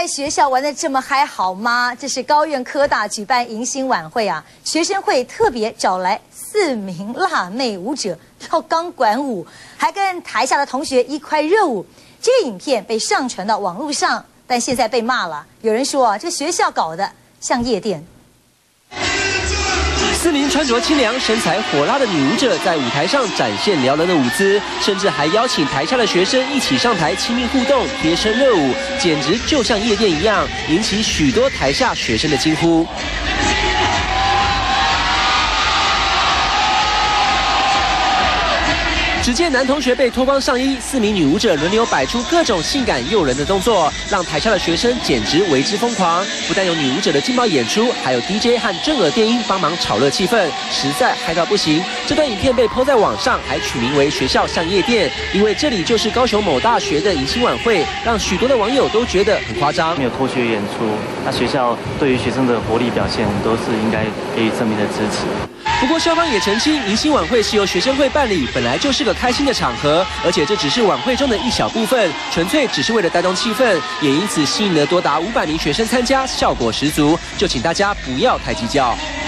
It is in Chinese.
在学校玩得这么嗨好吗？这是高苑科大举办迎新晚会啊，学生会特别找来4名辣妹舞者跳钢管舞，还跟台下的同学一块热舞。这个影片被上传到网络上，但现在被骂了。有人说啊，这个学校搞得像夜店。 4名穿着清凉、身材火辣的女舞者在舞台上展现撩人的舞姿，甚至还邀请台下的学生一起上台亲密互动、贴身热舞，简直就像夜店一样，引起许多台下学生的惊呼。 只见男同学被脱光上衣，4名女舞者轮流摆出各种性感诱人的动作，让台下的学生简直为之疯狂。不但有女舞者的劲爆演出，还有 DJ 和震耳电音帮忙炒热气氛，实在嗨到不行。这段影片被 PO 在网上，还取名为“学校像夜店”，因为这里就是高雄某大学的迎新晚会，让许多的网友都觉得很夸张。 没有脱学演出，那学校对于学生的活力表现都是应该给予正面的支持。 不过校方也澄清，迎新晚会是由学生会办理，本来就是个开心的场合，而且这只是晚会中的一小部分，纯粹只是为了带动气氛，也因此吸引了多达500名学生参加，效果十足。就请大家不要太计较。